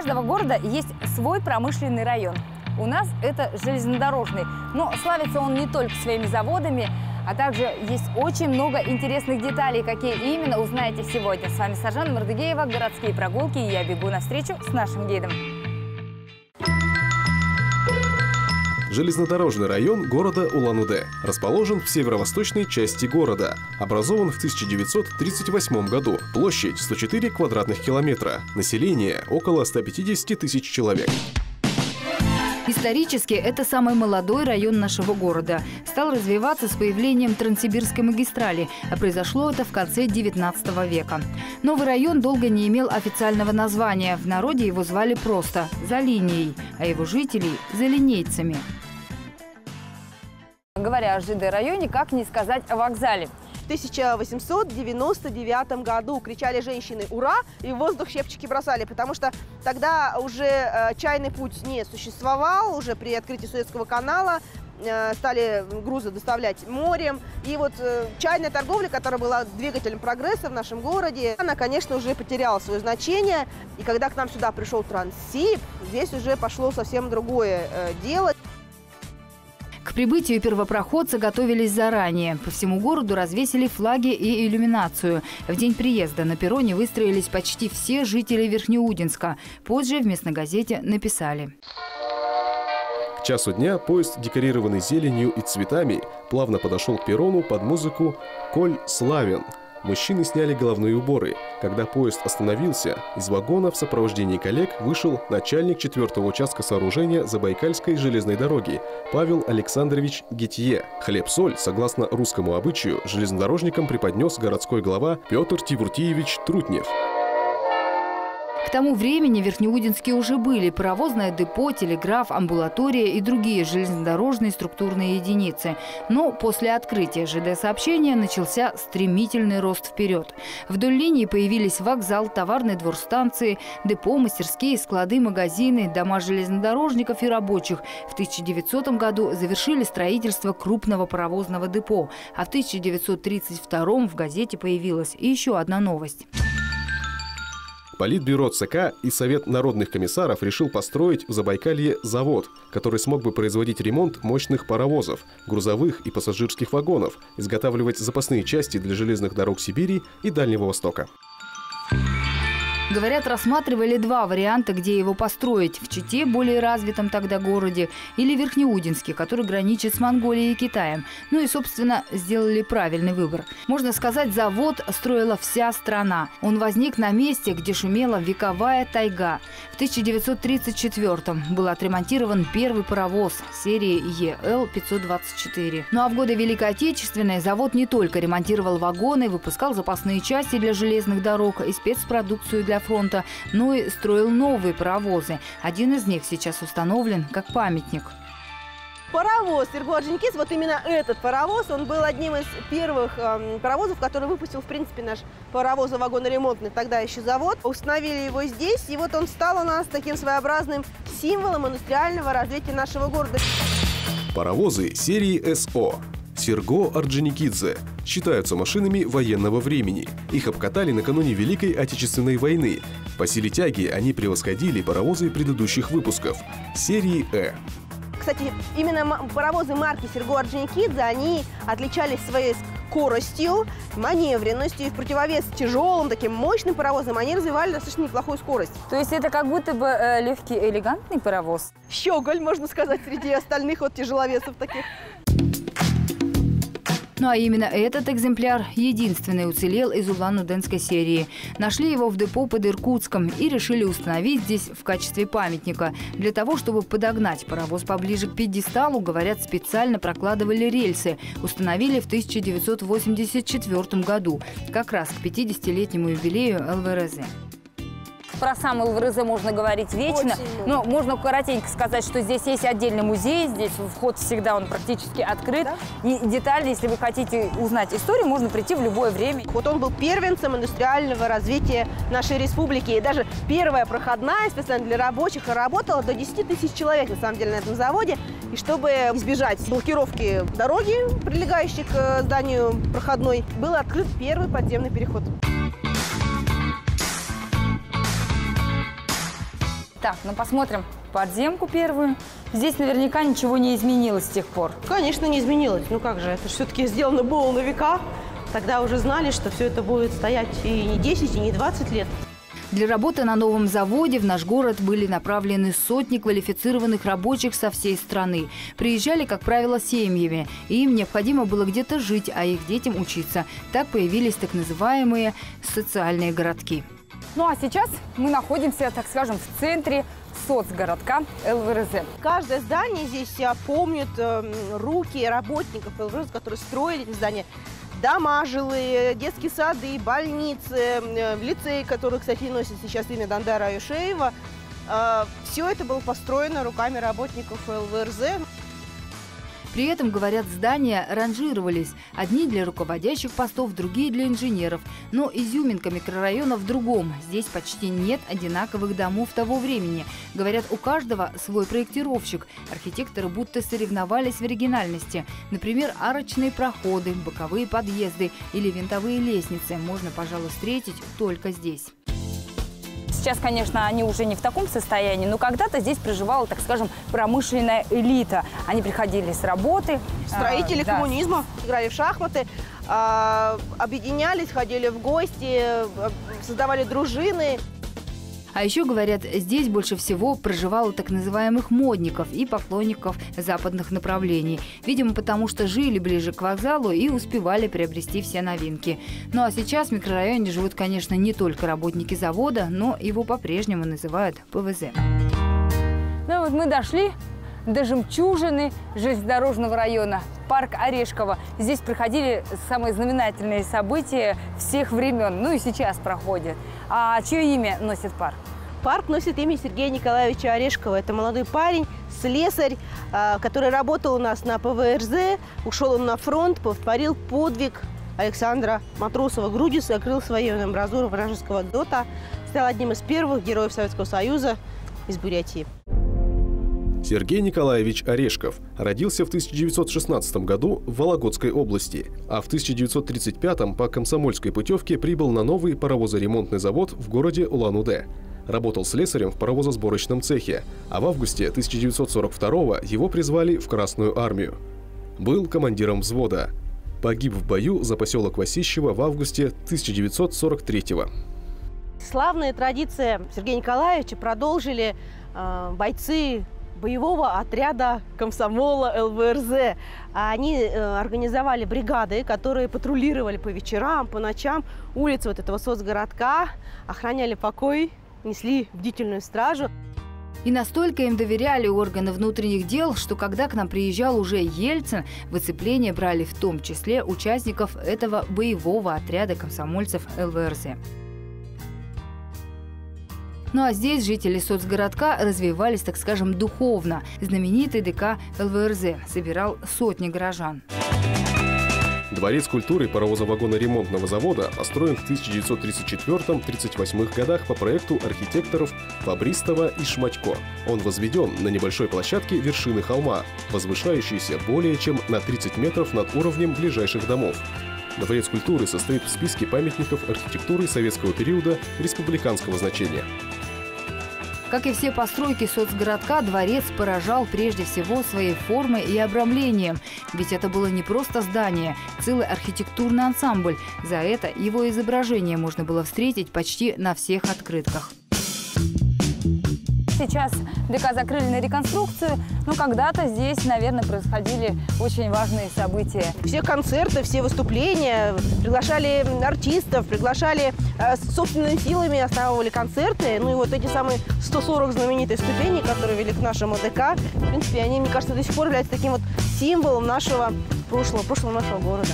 каждого города есть свой промышленный район. У нас это железнодорожный, но славится он не только своими заводами, а также есть очень много интересных деталей. Какие именно, узнаете сегодня. С вами Саржан Мардыгеева, городские прогулки, и я бегу навстречу с нашим гидом. Железнодорожный район города Улан-Удэ расположен в северо-восточной части города. Образован в 1938 году. Площадь 104 квадратных километра. Население около 150 тысяч человек. Исторически это самый молодой район нашего города. Стал развиваться с появлением Транссибирской магистрали, а произошло это в конце 19 века. Новый район долго не имел официального названия. В народе его звали просто «За линией», а его жителей – «залинейцами». Говоря о ЖД-районе, как не сказать о вокзале. В 1899 году кричали женщины «Ура!» и в воздух щепчики бросали, потому что тогда уже чайный путь не существовал, уже при открытии Суэцкого канала стали грузы доставлять морем. И вот чайная торговля, которая была двигателем прогресса в нашем городе, она, конечно, уже потеряла свое значение. И когда к нам сюда пришел Транссиб, здесь уже пошло совсем другое дело. К прибытию первопроходца готовились заранее. По всему городу развесили флаги и иллюминацию. В день приезда на перроне выстроились почти все жители Верхнеудинска. Позже в местной газете написали. К часу дня поезд, декорированный зеленью и цветами, плавно подошел к перрону под музыку «Коль славен». Мужчины сняли головные уборы. Когда поезд остановился, из вагона в сопровождении коллег вышел начальник 4-го участка сооружения Забайкальской железной дороги Павел Александрович Гетье. Хлеб-соль, согласно русскому обычаю, железнодорожникам преподнес городской глава Петр Тивуртиевич Трутнев. К тому времени в Верхнеудинске уже были паровозное депо, телеграф, амбулатория и другие железнодорожные структурные единицы. Но после открытия ЖД-сообщения начался стремительный рост вперед. Вдоль линии появились вокзал, товарный двор станции, депо, мастерские, склады, магазины, дома железнодорожников и рабочих. В 1900 году завершили строительство крупного паровозного депо, а в 1932 в газете появилась и еще одна новость. Политбюро ЦК и Совет народных комиссаров решил построить в Забайкалье завод, который смог бы производить ремонт мощных паровозов, грузовых и пассажирских вагонов, изготавливать запасные части для железных дорог Сибири и Дальнего Востока. Говорят, рассматривали два варианта, где его построить. В Чите, более развитом тогда городе, или Верхнеудинске, который граничит с Монголией и Китаем. Ну и, собственно, сделали правильный выбор. Можно сказать, завод строила вся страна. Он возник на месте, где шумела вековая тайга. В 1934-м был отремонтирован первый паровоз серии ЕЛ-524. Ну а в годы Великой Отечественной завод не только ремонтировал вагоны, выпускал запасные части для железных дорог и спецпродукцию для фронта, но и строил новые паровозы. Один из них сейчас установлен как памятник. Паровоз Серго Орджоникидзе, вот именно этот паровоз, он был одним из первых паровозов, который выпустил, в принципе, наш паровозо-вагоноремонтный тогда еще завод. Установили его здесь, и вот он стал у нас таким своеобразным символом индустриального развития нашего города. Паровозы серии СО Серго Орджоникидзе считаются машинами военного времени. Их обкатали накануне Великой Отечественной войны. По силе тяги они превосходили паровозы предыдущих выпусков серии Э. Кстати, именно паровозы марки Серго Орджоникидзе, они отличались своей скоростью, маневренностью, и в противовес тяжелым, таким мощным паровозам они развивали достаточно неплохую скорость. То есть это как будто бы легкий, элегантный паровоз? Щеголь, можно сказать, среди остальных вот тяжеловесов таких. Ну а именно этот экземпляр единственный уцелел из улан-удэнской серии. Нашли его в депо под Иркутском и решили установить здесь в качестве памятника. Для того, чтобы подогнать паровоз поближе к пьедесталу, говорят, специально прокладывали рельсы. Установили в 1984 году, как раз к 50-летнему юбилею ЛВРЗ. Про сам ЛВРЗ можно говорить вечно. Но можно коротенько сказать, что здесь есть отдельный музей, здесь вход всегда он практически открыт. Да? И детально, если вы хотите узнать историю, можно прийти в любое время. Вот он был первенцем индустриального развития нашей республики. И даже первая проходная специально для рабочих работала до 10 тысяч человек, на самом деле, на этом заводе. И чтобы избежать блокировки дороги, прилегающей к зданию проходной, был открыт первый подземный переход. Так, ну посмотрим подземку первую. Здесь наверняка ничего не изменилось с тех пор. Конечно, не изменилось. Ну как же, это все-таки сделано было на века. Тогда уже знали, что все это будет стоять и не 10, и не 20 лет. Для работы на новом заводе в наш город были направлены сотни квалифицированных рабочих со всей страны. Приезжали, как правило, семьями. И им необходимо было где-то жить, а их детям учиться. Так появились так называемые социальные городки. Ну а сейчас мы находимся, так скажем, в центре соцгородка ЛВРЗ. Каждое здание здесь помнит руки работников ЛВРЗ, которые строили эти здания. Дома жилые, детские сады, больницы, лицей, который, кстати, носит сейчас имя Дандара Аюшеева. Все это было построено руками работников ЛВРЗ. При этом, говорят, здания ранжировались. Одни для руководящих постов, другие для инженеров. Но изюминка микрорайона в другом. Здесь почти нет одинаковых домов того времени. Говорят, у каждого свой проектировщик. Архитекторы будто соревновались в оригинальности. Например, арочные проходы, боковые подъезды или винтовые лестницы можно, пожалуй, встретить только здесь. Сейчас, конечно, они уже не в таком состоянии, но когда-то здесь проживала, так скажем, промышленная элита. Они приходили с работы. Строители коммунизма, играли в шахматы, объединялись, ходили в гости, создавали дружины. А еще, говорят, здесь больше всего проживало так называемых модников и поклонников западных направлений. Видимо, потому что жили ближе к вокзалу и успевали приобрести все новинки. Ну а сейчас в микрорайоне живут, конечно, не только работники завода, но его по-прежнему называют ПВЗ. Ну вот мы дошли до жемчужины железнодорожного района, парк Орешково. Здесь проходили самые знаменательные события всех времен, ну и сейчас проходят. А чье имя носит парк? Парк носит имя Сергея Николаевича Орешкова. Это молодой парень, слесарь, который работал у нас на ПВРЗ. Ушел он на фронт, повторил подвиг Александра Матросова. Грудью закрыл свою амбразуру вражеского дота. Стал одним из первых героев Советского Союза из Бурятии. Сергей Николаевич Орешков родился в 1916 году в Вологодской области, а в 1935 по комсомольской путевке прибыл на новый паровозоремонтный завод в городе Улан-Удэ. Работал слесарем в паровозосборочном цехе, а в августе 1942 его призвали в Красную армию. Был командиром взвода. Погиб в бою за поселок Васищево в августе 1943. Славные традиции Сергея Николаевича продолжили бойцы боевого отряда комсомола ЛВРЗ. Они организовали бригады, которые патрулировали по вечерам, по ночам улицы вот этого соцгородка, охраняли покой, несли бдительную стражу. И настолько им доверяли органы внутренних дел, что когда к нам приезжал уже Ельцин, в оцепление брали в том числе участников этого боевого отряда комсомольцев ЛВРЗ. Ну а здесь жители соцгородка развивались, так скажем, духовно. Знаменитый ДК ЛВРЗ собирал сотни горожан. Дворец культуры паровозо-вагоноремонтного завода построен в 1934-38 годах по проекту архитекторов Фабристова и Шматько. Он возведен на небольшой площадке вершины холма, возвышающейся более чем на 30 метров над уровнем ближайших домов. Дворец культуры состоит в списке памятников архитектуры советского периода республиканского значения. Как и все постройки соцгородка, дворец поражал прежде всего своей формой и обрамлением. Ведь это было не просто здание, целый архитектурный ансамбль. За это его изображение можно было встретить почти на всех открытках. Сейчас ДК закрыли на реконструкцию, но когда-то здесь, наверное, происходили очень важные события. Все концерты, все выступления, приглашали артистов, приглашали собственными силами, основывали концерты. Ну и вот эти самые 140 знаменитых ступеней, которые вели к нашему ДК, в принципе, они, мне кажется, до сих пор являются таким вот символом нашего прошлого нашего города.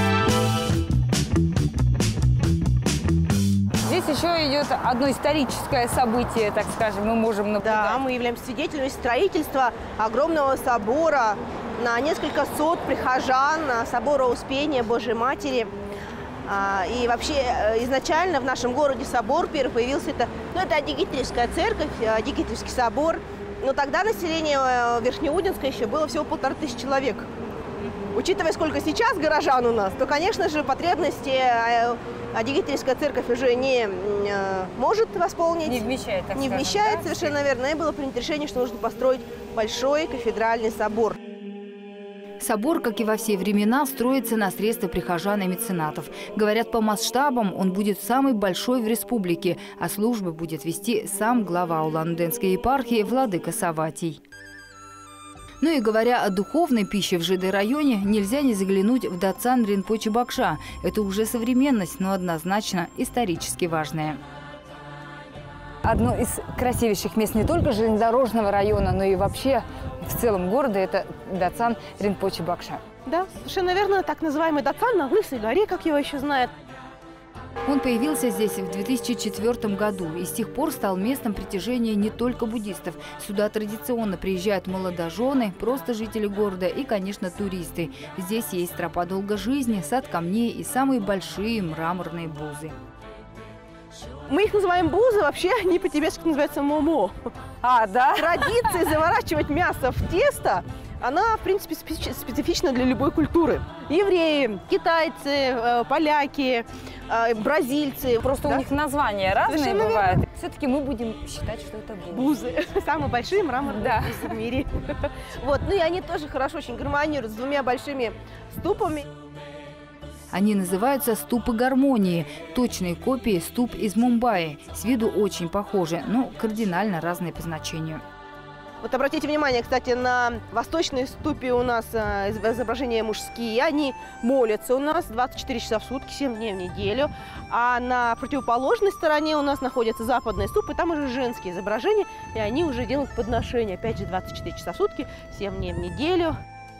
Здесь еще идет одно историческое событие, так скажем, мы можем наблюдать. Да, мы являемся свидетелями строительства огромного собора на несколько сот прихожан, собора Успения Божьей Матери. И вообще изначально в нашем городе собор первый появился, это Адигитревская церковь, Адигитревский собор. Но тогда население Верхнеудинска еще было всего 1500 человек. Учитывая, сколько сейчас горожан у нас, то, конечно же, потребности Адигительская церковь уже не может восполнить. Не вмещает, так Не скажем, вмещает, да? совершенно верно. И было принято решение, что нужно построить большой кафедральный собор. Собор, как и во все времена, строится на средства прихожан и меценатов. Говорят, по масштабам он будет самый большой в республике, а службы будет вести сам глава Улан-Удэнской епархии владыка Саватий. Ну и говоря о духовной пище в ЖД-районе, нельзя не заглянуть в Дацан Ринпоче Бакша. Это уже современность, но однозначно исторически важная. Одно из красивейших мест не только железнодорожного района, но и вообще в целом города – это Дацан Ринпоче Бакша. Да, совершенно верно. Так называемый Дацан на Лысой горе, как его еще знают. Он появился здесь в 2004 году и с тех пор стал местом притяжения не только буддистов. Сюда традиционно приезжают молодожены, просто жители города и, конечно, туристы. Здесь есть тропа долгой жизни, сад камней и самые большие мраморные бузы. Мы их называем бузы, вообще они по-тибетски называются момо. А, да? Традиция заворачивать мясо в тесто, она, в принципе, специфична для любой культуры. Евреи, китайцы, поляки, бразильцы. Просто да? у них названия разные Совершенно бывают. Все-таки мы будем считать, что это бузы. Бузы. Самые большие мраморные Да. бузы в мире. Вот. Ну и они тоже хорошо очень гармонируют с двумя большими ступами. Они называются ступы гармонии, точные копии ступ из Мумбаи. С виду очень похожи, но кардинально разные по значению. Вот обратите внимание, кстати, на восточной ступе у нас изображения мужские. Они молятся у нас 24 часа в сутки, 7 дней в неделю. А на противоположной стороне у нас находятся западные ступы, там уже женские изображения, и они уже делают подношения. Опять же, 24 часа в сутки, 7 дней в неделю.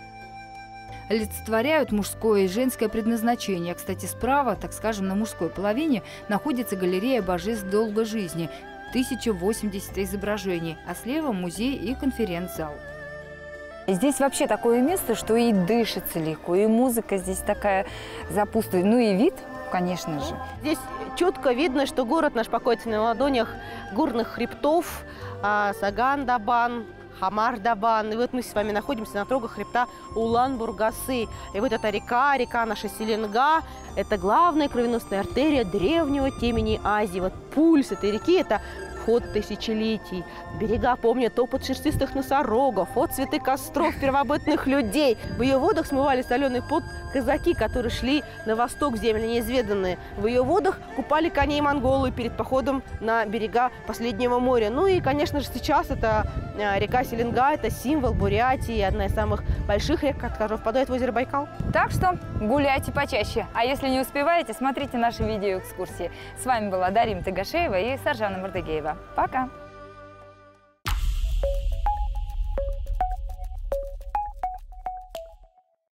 Олицетворяют мужское и женское предназначение. Кстати, справа, так скажем, на мужской половине находится галерея божеств долгой жизни. 1080 изображений, а слева музей и конференц-зал. Здесь вообще такое место, что и дышится легко, и музыка здесь такая запутанная. Ну и вид, конечно же. Здесь четко видно, что город наш покоится на ладонях горных хребтов, Саган-Дабан, Хамар-Дабан. И вот мы с вами находимся на отрогах хребта Улан-Бургасы. И вот эта река наша Селенга, это главная кровеносная артерия древнего темени Азии. Вот пульс этой реки – это ход тысячелетий. Берега помнят топот шерстистых носорогов, отцветы костров первобытных людей. В ее водах смывали соленый пот казаки, которые шли на восток в земли неизведанные. В ее водах купали коней монголы перед походом на берега последнего моря. Ну и, конечно же, сейчас это река Селенга, это символ Бурятии, одна из самых больших рек, которая впадает в озеро Байкал. Так что гуляйте почаще. А если не успеваете, смотрите наши видеоэкскурсии. С вами была Дарима Тагашеева и Саржана Мардагеева. Пока!